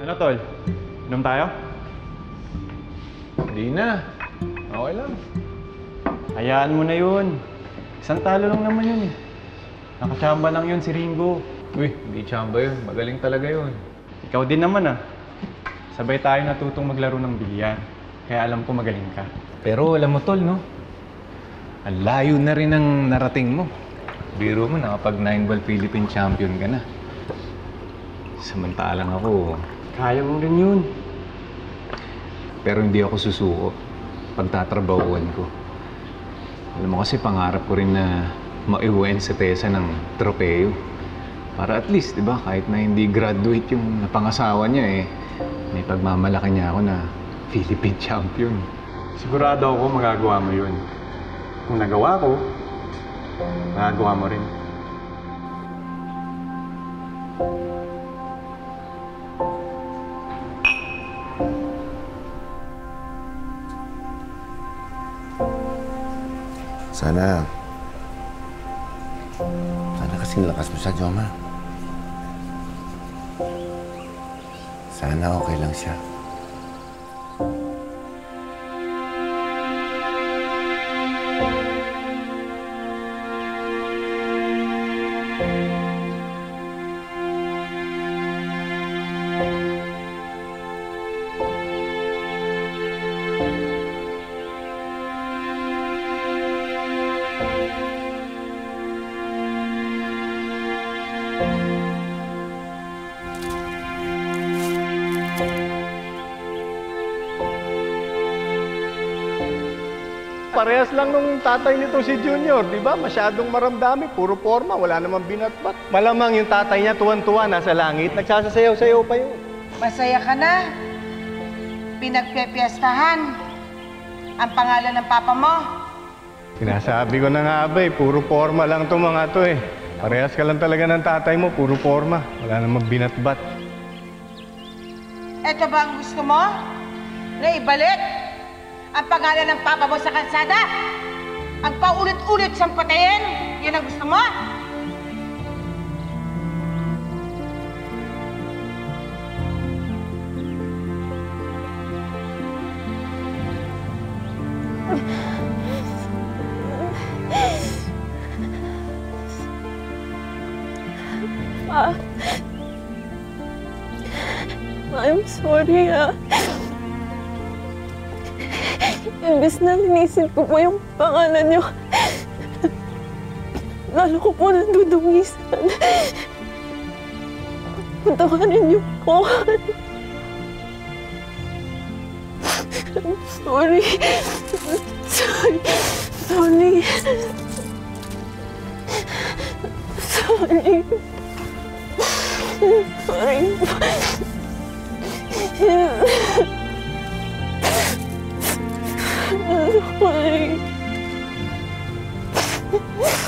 Ano, tol? Inom tayo? Hindi na. Okay lang. Hayaan mo na yun. Isang talo lang naman yun eh. Nakachamba lang yun si Ringo. Uy, hindi tsamba yun. Magaling talaga yun. Ikaw din naman ah. Sabay tayo natutong maglaro ng bilyan. Kaya alam ko magaling ka. Pero alam mo, tol, no? Ang layo na rin ang narating mo. Biro mo, nakapag 9-ball Philippine champion ka na. Samantalang ako, Kaya mo rin yun. pero hindi ako susuko. Pagtatrabahuan ko. Alam mo kasi pangarap ko rin na maiuwiin sa TESA ng tropeo. Para at least, di ba, kahit na hindi graduate yung napangasawa niya may pagmamalaki niya ako na Philippine champion. Sigurado ako magagawa mo yun. Kung nagawa ko, magagawa mo rin. Sana kasing lakas mo sa Joma. Sana okay lang siya. Parehas lang nung tatay nito si Junior, di ba? Masyadong maramdami, puro forma, wala namang binatbat. Malamang yung tatay niya tuwan-tuwa, nasa langit, nagsasasayaw-sayaw pa yun. Masaya ka na. Pinagpepiestahan ang pangalan ng papa mo. Sinasabi ko na nga ba puro forma lang itong mga to eh. Parehas ka lang talaga ng tatay mo, puro forma, wala namang binatbat. Ito ba ang gusto mo? Na ibalik ang pangalan ng papa mo sa kalsada? Ang paulit-ulit siyang patayin? Yan ang gusto mo? Pa, I'm sorry Imbes na linisin ko po yung pangalan niyo, lalo ko po nandudungisan. Patawarin niyo po. I'm sorry. Sorry. Sorry. Sorry. Sorry. Sorry.